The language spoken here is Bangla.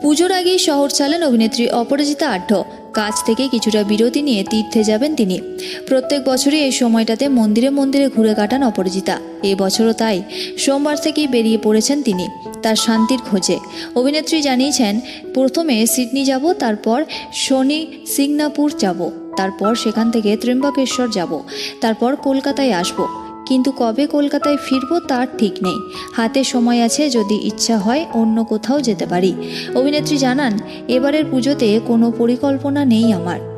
পুজোর আগেই শহর ছাড়লেন অভিনেত্রী অপরাজিতা আঢ্য। কাজ থেকে কিছুটা বিরতি নিয়ে তীর্থে যাবেন তিনি। প্রত্যেক বছরই এই সময়টাতে মন্দিরে মন্দিরে ঘুরে কাটান অপরাজিতা। এবছরও তাই সোমবার থেকেই বেরিয়ে পড়েছেন তিনি তার শান্তির খোঁজে। অভিনেত্রী জানিয়েছেন, প্রথমে সিডনি যাব, তারপর শনি সিঙ্গাপুর যাব, তারপর সেখান থেকে ত্র্যম্বকেশ্বর যাব, তারপর কলকাতায় আসব। কিন্তু কবে কলকাতায় ফিরবো তার ঠিক নেই। হাতে সময় আছে, যদি ইচ্ছা হয় অন্য কোথাও যেতে পারি। অভিনেত্রী জানান, এবারের পুজোতে কোনো পরিকল্পনা নেই আমার।